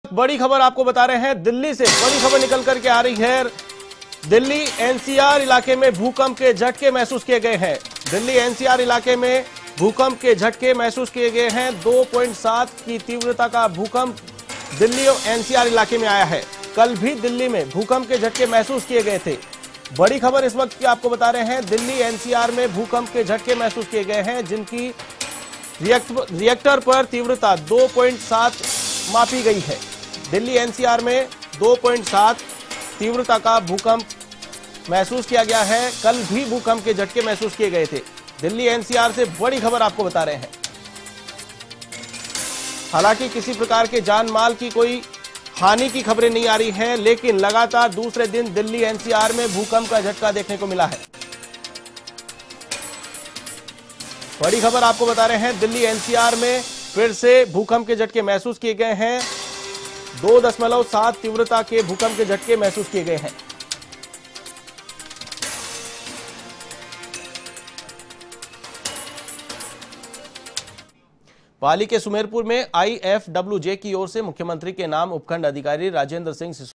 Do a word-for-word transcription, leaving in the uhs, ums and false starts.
बड़ी खबर आपको बता रहे हैं, दिल्ली से बड़ी खबर निकल करके आ रही है। दिल्ली एनसीआर इलाके में भूकंप के झटके महसूस किए गए हैं। दिल्ली एनसीआर इलाके में भूकंप के झटके महसूस किए गए हैं। दो पॉइंट सात की तीव्रता का भूकंप दिल्ली और एनसीआर इलाके में आया है। कल भी दिल्ली में भूकंप के झटके महसूस किए गए थे। बड़ी खबर इस वक्त की आपको बता रहे हैं, दिल्ली एनसीआर में भूकंप के झटके महसूस किए गए हैं, जिनकी रिएक्टर पर तीव्रता दो पॉइंट सात मापी गई है। दिल्ली एनसीआर में दो पॉइंट सात तीव्रता का भूकंप महसूस किया गया है। कल भी भूकंप के झटके महसूस किए गए थे। दिल्ली एनसीआर से बड़ी खबर आपको बता रहे हैं। हालांकि किसी प्रकार के जान माल की कोई हानि की खबरें नहीं आ रही हैं, लेकिन लगातार दूसरे दिन दिल्ली एनसीआर में भूकंप का झटका देखने को मिला है। बड़ी खबर आपको बता रहे हैं, दिल्ली एनसीआर में फिर से भूकंप के झटके महसूस किए गए हैं। दो दशमलव सात तीव्रता के भूकंप के झटके महसूस किए गए हैं। पाली के सुमेरपुर में आई एफ डब्ल्यू जे की ओर से मुख्यमंत्री के नाम उपखंड अधिकारी राजेंद्र सिंह